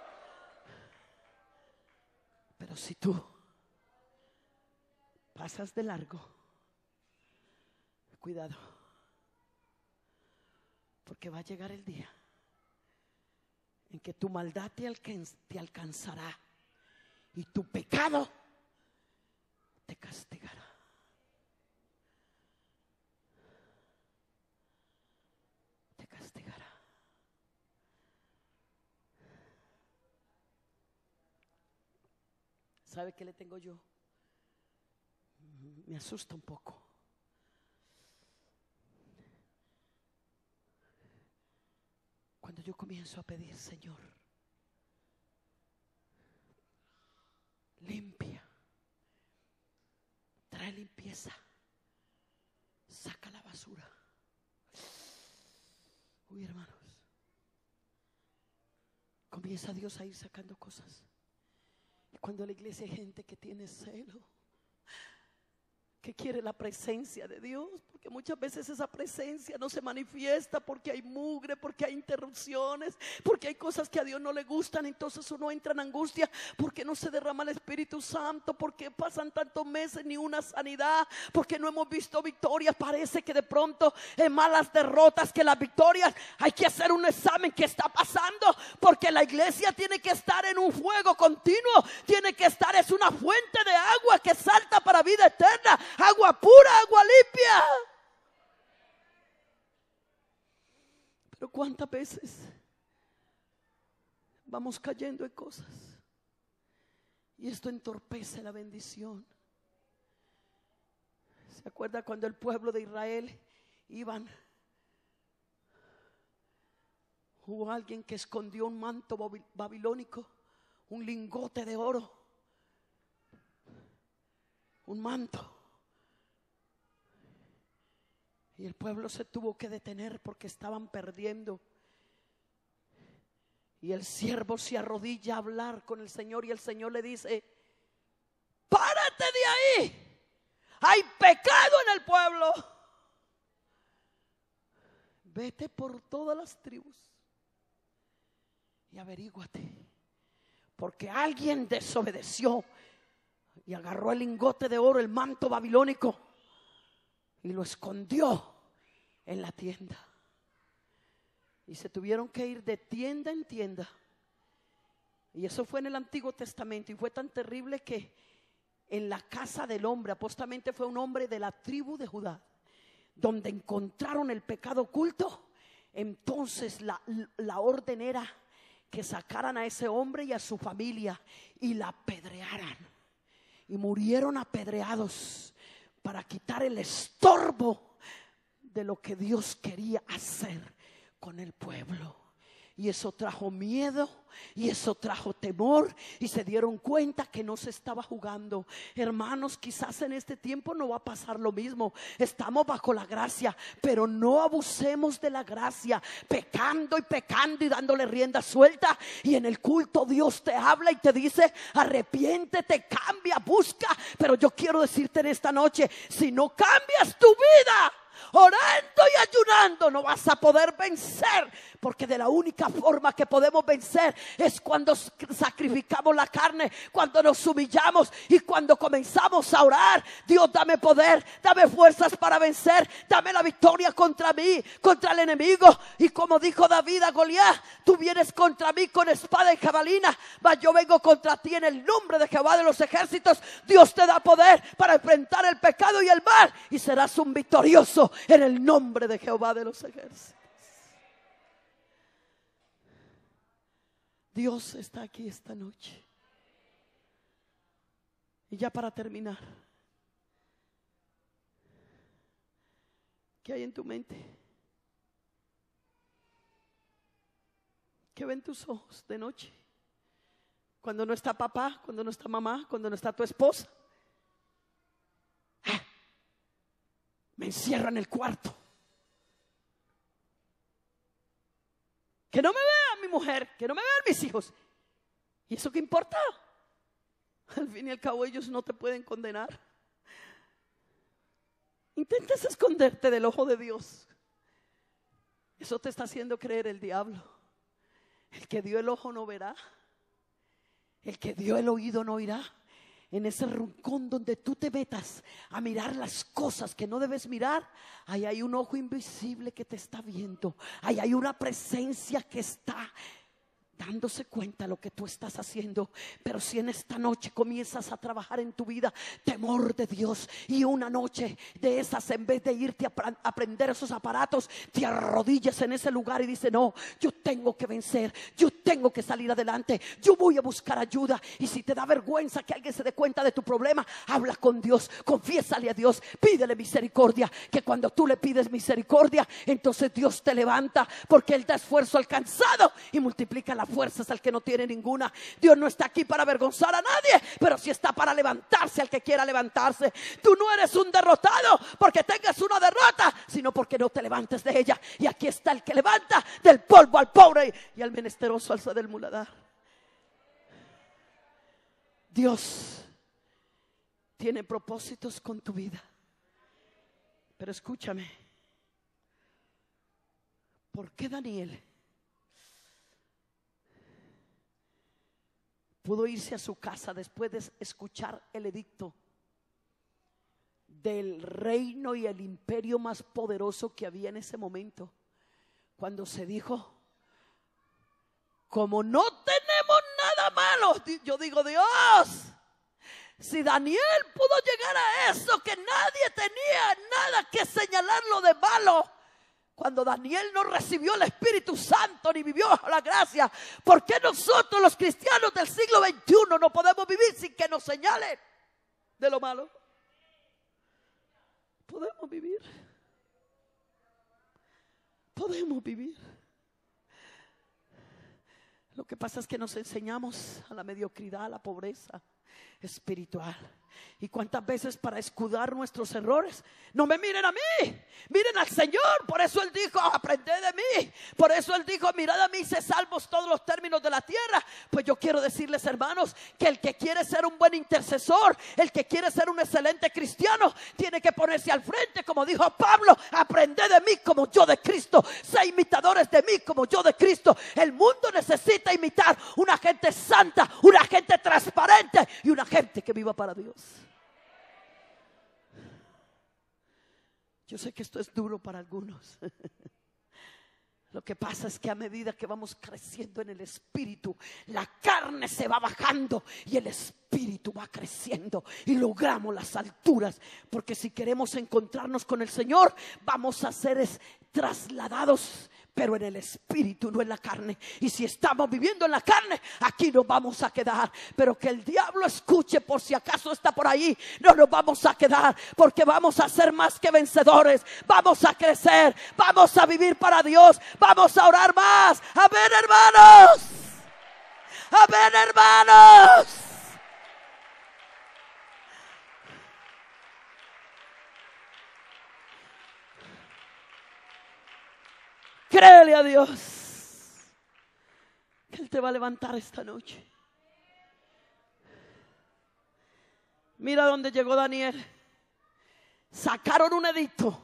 Pero si tú pasas de largo, cuidado, porque va a llegar el día en que tu maldad te, alcanz, te alcanzará y tu pecado te castigará. Te castigará. ¿Sabe qué le tengo yo? Me asusta un poco. Cuando yo comienzo a pedir, Señor, limpia, trae limpieza, saca la basura. Uy, hermanos, comienza Dios a ir sacando cosas. Y cuando en la iglesia hay gente que tiene celo, que quiere la presencia de Dios, porque muchas veces esa presencia no se manifiesta porque hay mugre, porque hay interrupciones, porque hay cosas que a Dios no le gustan. Entonces uno entra en angustia porque no se derrama el Espíritu Santo, porque pasan tantos meses ni una sanidad, porque no hemos visto victorias. Parece que de pronto en malas derrotas que las victorias. Hay que hacer un examen. ¿Qué está pasando? Porque la iglesia tiene que estar en un fuego continuo, tiene que estar, es una fuente de agua que salta para vida eterna. Agua pura, agua limpia. Pero cuántas veces vamos cayendo en cosas y esto entorpece la bendición. ¿Se acuerda cuando el pueblo de Israel iban? Hubo alguien que escondió un manto babilónico, un lingote de oro, un manto. Y el pueblo se tuvo que detener porque estaban perdiendo. Y el siervo se arrodilla a hablar con el Señor y el Señor le dice: párate de ahí, hay pecado en el pueblo. Vete por todas las tribus y averíguate, porque alguien desobedeció y agarró el lingote de oro, el manto babilónico, y lo escondió en la tienda. Y se tuvieron que ir de tienda en tienda. Y eso fue en el Antiguo Testamento. Y fue tan terrible que en la casa del hombre, apostamente fue un hombre de la tribu de Judá, donde encontraron el pecado oculto. Entonces la, la orden era que sacaran a ese hombre y a su familia y la apedrearan. Y murieron apedreados para quitar el estorbo de lo que Dios quería hacer con el pueblo. Y eso trajo miedo, y eso trajo temor, y se dieron cuenta que no se estaba jugando. Hermanos, quizás en este tiempo no va a pasar lo mismo. Estamos bajo la gracia, pero no abusemos de la gracia, pecando y pecando y dándole rienda suelta. Y en el culto Dios te habla y te dice: arrepiéntete, cambia, busca. Pero yo quiero decirte en esta noche, si no cambias tu vida orando y ayunando, no vas a poder vencer, porque de la única forma que podemos vencer es cuando sacrificamos la carne, cuando nos humillamos y cuando comenzamos a orar. Dios, dame poder, dame fuerzas para vencer, dame la victoria contra mí, contra el enemigo. Y como dijo David a Goliat: tú vienes contra mí con espada y jabalina, mas yo vengo contra ti en el nombre de Jehová de los ejércitos. Dios te da poder para enfrentar el pecado y el mal, y serás un victorioso en el nombre de Jehová de los ejércitos. Dios está aquí esta noche. Y ya para terminar, ¿qué hay en tu mente? ¿Qué ven tus ojos de noche? Cuando no está papá, cuando no está mamá, cuando no está tu esposa. ¡Ah! Me encierro en el cuarto. Que no me vea mi mujer, que no me vean mis hijos. ¿Y eso qué importa? Al fin y al cabo ellos no te pueden condenar. Intentes esconderte del ojo de Dios. Eso te está haciendo creer el diablo. El que dio el ojo no verá, el que dio el oído no oirá. En ese rincón donde tú te metas a mirar las cosas que no debes mirar, ahí hay un ojo invisible que te está viendo. Ahí hay una presencia que está dándose cuenta de lo que tú estás haciendo. Pero si en esta noche comienzas a trabajar en tu vida temor de Dios, y una noche de esas, en vez de irte a aprender esos aparatos, te arrodillas en ese lugar y dices: no, yo tengo que vencer, yo tengo que salir adelante, yo voy a buscar ayuda. Y si te da vergüenza que alguien se dé cuenta de tu problema, habla con Dios, confiésale a Dios, pídele misericordia, que cuando tú le pides misericordia, entonces Dios te levanta, porque Él da esfuerzo al cansado y multiplica la fuerzas al que no tiene ninguna. Dios no está aquí para avergonzar a nadie, pero sí está para levantarse al que quiera levantarse. Tú no eres un derrotado porque tengas una derrota, sino porque no te levantes de ella. Y aquí está el que levanta del polvo al pobre y al menesteroso alza del muladar. Dios tiene propósitos con tu vida. Pero escúchame, ¿por qué Daniel pudo irse a su casa después de escuchar el edicto del reino y el imperio más poderoso que había en ese momento? Cuando se dijo: como no tenemos nada malo. Yo digo: Dios, si Daniel pudo llegar a eso, que nadie tenía nada que señalarlo de malo, cuando Daniel no recibió el Espíritu Santo ni vivió bajo la gracia, ¿por qué nosotros los cristianos del siglo veintiuno no podemos vivir sin que nos señalen de lo malo? Podemos vivir. Podemos vivir. Lo que pasa es que nos enseñamos a la mediocridad, a la pobreza espiritual. Y cuántas veces, para escudar nuestros errores, no me miren a mí, miren al Señor. Por eso Él dijo: aprended de mí. Por eso Él dijo: mirad a mí, sé salvos todos los términos de la tierra. Pues yo quiero decirles, hermanos, que el que quiere ser un buen intercesor, el que quiere ser un excelente cristiano, tiene que ponerse al frente, como dijo Pablo: aprended de mí como yo de Cristo, sé imitadores de mí como yo de Cristo. El mundo necesita imitar una gente santa, una gente transparente y una gente que viva para Dios. Yo sé que esto es duro para algunos. Lo que pasa es que a medida que vamos creciendo en el espíritu, la carne se va bajando y el espíritu va creciendo y logramos las alturas. Porque si queremos encontrarnos con el Señor, vamos a ser es, trasladados, pero en el espíritu, no en la carne. Y si estamos viviendo en la carne, aquí nos vamos a quedar. Pero que el diablo escuche, por si acaso está por ahí, no nos vamos a quedar, porque vamos a ser más que vencedores. Vamos a crecer, vamos a vivir para Dios, vamos a orar más. Amén, hermanos. Amén, hermanos. Créele a Dios que Él te va a levantar esta noche. Mira dónde llegó Daniel. Sacaron un edicto,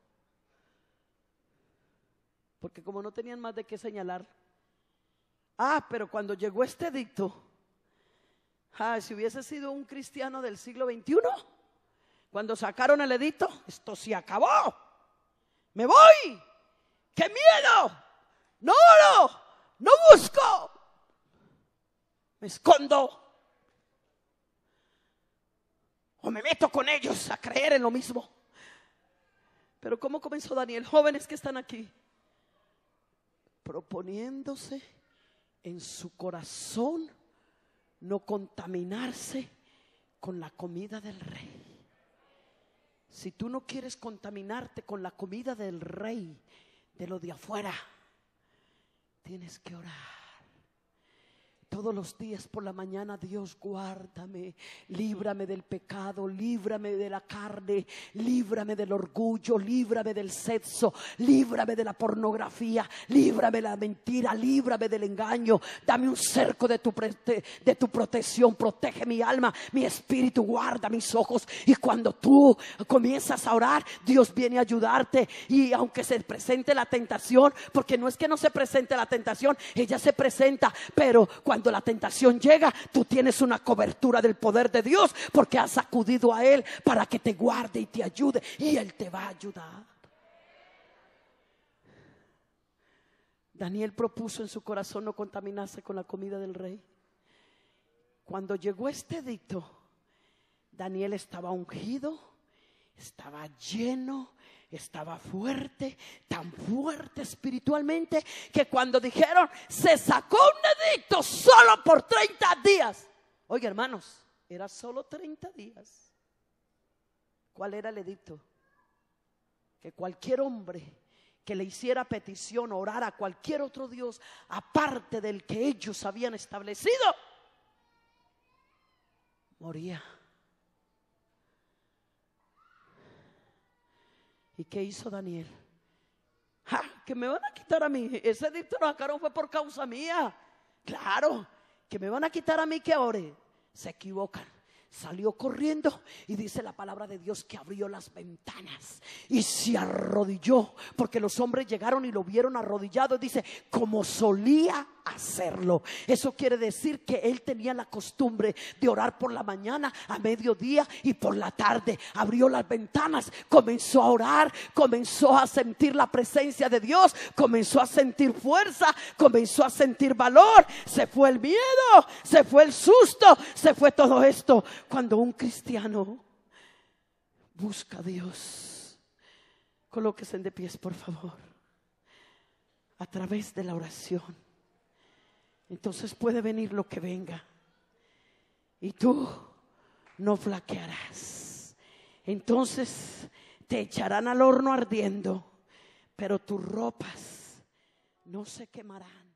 porque como no tenían más de qué señalar. Ah, pero cuando llegó este edicto, ah, si hubiese sido un cristiano del siglo veintiuno, cuando sacaron el edicto, esto se acabó. Me voy. ¡Qué miedo! No oro, no busco, me escondo o me meto con ellos a creer en lo mismo. Pero ¿cómo comenzó Daniel? Jóvenes que están aquí, proponiéndose en su corazón no contaminarse con la comida del rey. Si tú no quieres contaminarte con la comida del rey, de lo de afuera, tienes que orar todos los días por la mañana. Dios, guárdame, líbrame del pecado, líbrame de la carne, líbrame del orgullo, líbrame del sexo, líbrame de la pornografía, líbrame de la mentira, líbrame del engaño. Dame un cerco de tu, de tu protección, protege mi alma, mi espíritu, guarda mis ojos. Y cuando tú comienzas a orar, Dios viene a ayudarte. Y aunque se presente la tentación, porque no es que no se presente la tentación, ella se presenta, pero cuando la tentación llega, tú tienes una cobertura del poder de Dios, porque has acudido a Él para que te guarde y te ayude, y Él te va a ayudar. Daniel propuso en su corazón no contaminarse con la comida del rey. Cuando llegó este edicto, Daniel estaba ungido, estaba lleno, estaba fuerte, tan fuerte espiritualmente, que cuando dijeron se sacó un edicto solo por treinta días. Oiga, hermanos, era solo treinta días. ¿Cuál era el edicto? Que cualquier hombre que le hiciera petición, orar a cualquier otro Dios aparte del que ellos habían establecido, moría. ¿Y qué hizo Daniel? ¡Ja! Que me van a quitar a mí. Ese edicto lo sacaron fue por causa mía. Claro, que me van a quitar a mí que ore. Se equivocan. Salió corriendo y dice la palabra de Dios que abrió las ventanas y se arrodilló, porque los hombres llegaron y lo vieron arrodillado. Dice, como solía hacerlo. Eso quiere decir que él tenía la costumbre de orar por la mañana, a mediodía y por la tarde. Abrió las ventanas, comenzó a orar, comenzó a sentir la presencia de Dios, comenzó a sentir fuerza, comenzó a sentir valor. Se fue el miedo, se fue el susto, se fue todo esto. Cuando un cristiano busca a Dios, colóquense de pies, por favor, a través de la oración, entonces puede venir lo que venga y tú no flaquearás. Entonces te echarán al horno ardiendo, pero tus ropas no se quemarán.